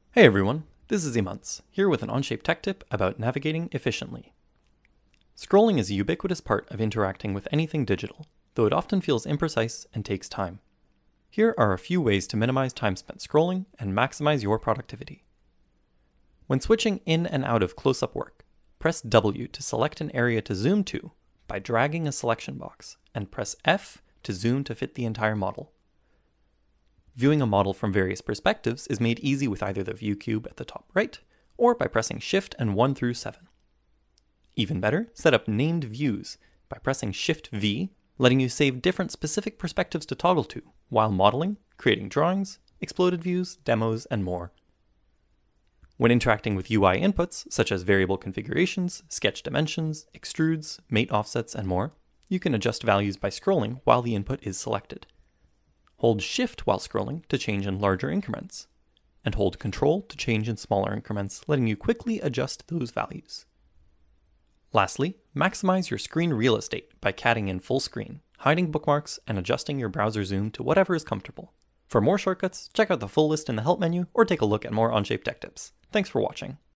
Hey everyone, this is Imans, here with an Onshape tech tip about navigating efficiently. Scrolling is a ubiquitous part of interacting with anything digital, though it often feels imprecise and takes time. Here are a few ways to minimize time spent scrolling and maximize your productivity. When switching in and out of close-up work, press W to select an area to zoom to by dragging a selection box, and press F to zoom to fit the entire model. Viewing a model from various perspectives is made easy with either the view cube at the top right, or by pressing Shift and 1 through 7. Even better, set up named views by pressing Shift V, letting you save different specific perspectives to toggle to, while modeling, creating drawings, exploded views, demos, and more. When interacting with UI inputs, such as variable configurations, sketch dimensions, extrudes, mate offsets, and more, you can adjust values by scrolling while the input is selected. Hold Shift while scrolling to change in larger increments, and hold Control to change in smaller increments, letting you quickly adjust those values. Lastly, maximize your screen real estate by catting in full screen, hiding bookmarks, and adjusting your browser zoom to whatever is comfortable. For more shortcuts, check out the full list in the help menu or take a look at more Onshape tech tips. Thanks for watching.